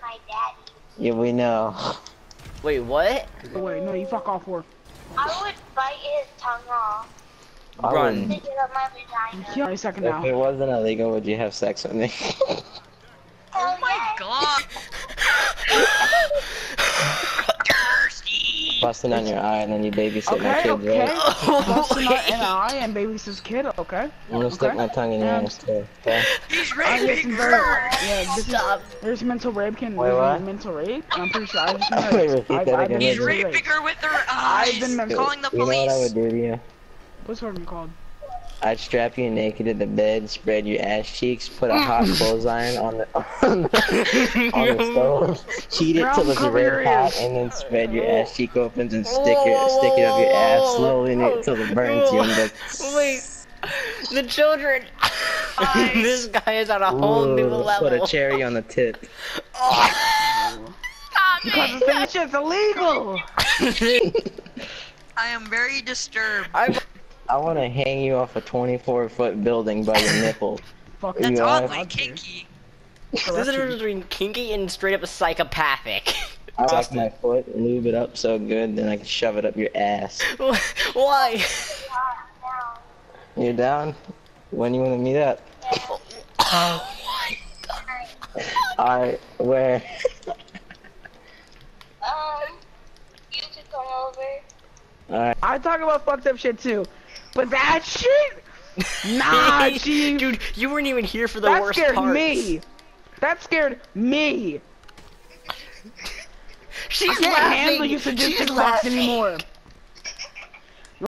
my daddy. Yeah, we know. Wait, what? Oh, wait, no, you fuck off for. I would bite his tongue off Run. to get up my vagina. Yeah, a second now. If it wasn't illegal, would you have sex with me? Oh my God. Busting on your eye and then you babysit my Okay, kids, okay. right? Busting out in an eye and babysits kid, okay? I'm gonna stick my tongue in your ass too, okay? He's I raping listen very, her. yeah, this Stop. there's mental rape can Wait, what? mental rape. And I'm pretty sure I just been Wait, raped. repeat that again. He's mentally raping raped. her with her I've eyes. been mental. Calling the You know what I would police. do to you? What's her called? I'd strap you naked to the bed, spread your ass cheeks, put a hot clothesline on the stove, heat it till it's red hot, and then spread your ass cheek opens and stick it up your ass slowly until it burns you. And Wait, the children. This guy is on a whole new level. Put a cherry on the tip. Because the thing is just illegal. I am very disturbed. I want to hang you off a 24-foot building by your nipple. Fuck That's you oddly are. kinky. There's a difference between kinky and straight up psychopathic. I lock my foot, lube it up so good, then I can shove it up your ass. Why? You're down? When you want to meet up? Oh my god. Alright, where? You could come over. Alright. I talk about fucked up shit too. But that shit? Nah, G. Dude, you weren't even here for the That worst scared parts. me. That scared me. She's I can't handle laughing. you sadistic She's fucks laughing. anymore.